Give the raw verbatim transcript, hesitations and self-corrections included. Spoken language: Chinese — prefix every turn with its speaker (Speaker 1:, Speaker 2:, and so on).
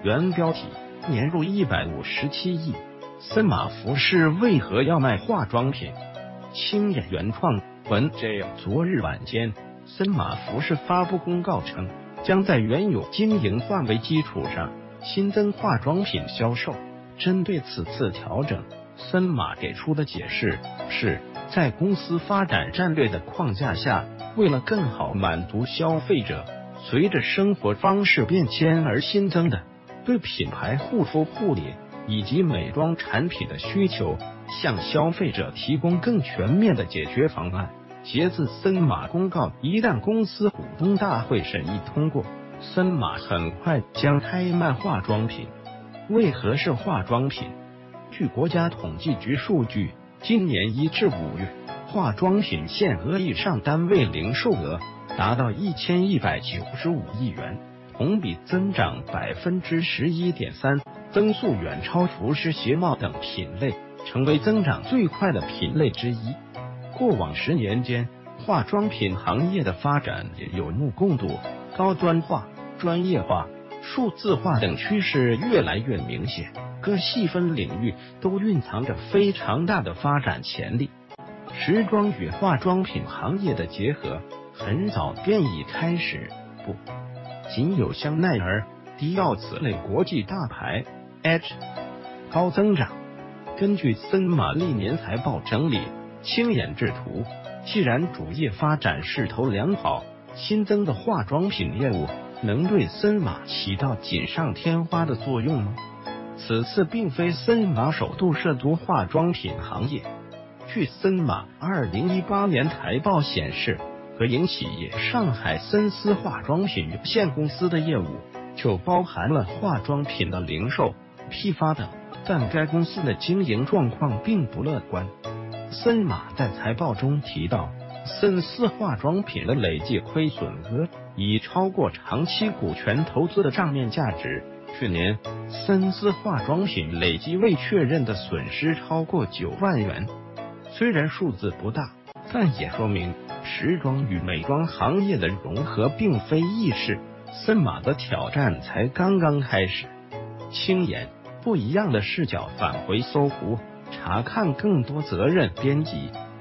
Speaker 1: 原标题：年入一百五十七亿，森马服饰为何要卖化妆品？青眼原创文。昨日晚间，森马服饰发布公告称，将在原有经营范围基础上新增化妆品销售。针对此次调整，森马给出的解释是，在公司发展战略的框架下，为了更好满足消费者随着生活方式变迁而新增的对品牌护肤护理以及美妆产品的需求，向消费者提供更全面的解决方案。截自森马公告，一旦公司股东大会审议通过，森马很快将开卖化妆品。为何是化妆品？据国家统计局数据，今年一至五月，化妆品限额以上单位零售额达到一千一百九十五亿元，同比增长百分之十一点三，增速远超服饰、鞋帽等品类，成为增长最快的品类之一。过往十年间，化妆品行业的发展也有目共睹，高端化、专业化、数字化等趋势越来越明显，各细分领域都蕴藏着非常大的发展潜力。时装与化妆品行业的结合很早便已开始，不仅有香奈儿、迪奥此类国际大牌 H 高增长。根据森马历年财报整理，青眼制图，既然主业发展势头良好，新增的化妆品业务能对森马起到锦上添花的作用吗？此次并非森马首度涉足化妆品行业。据森马二零一八年财报显示，合营企业上海森丝化妆品有限公司的业务就包含了化妆品的零售、批发等，但该公司的经营状况并不乐观。森马在财报中提到，森丝化妆品的累计亏损额已超过长期股权投资的账面价值。去年，森丝化妆品累计未确认的损失超过九万元。虽然数字不大，但也说明时装与美妆行业的融合并非易事，森马的挑战才刚刚开始。青眼不一样的视角返回搜狐，查看更多责任编辑。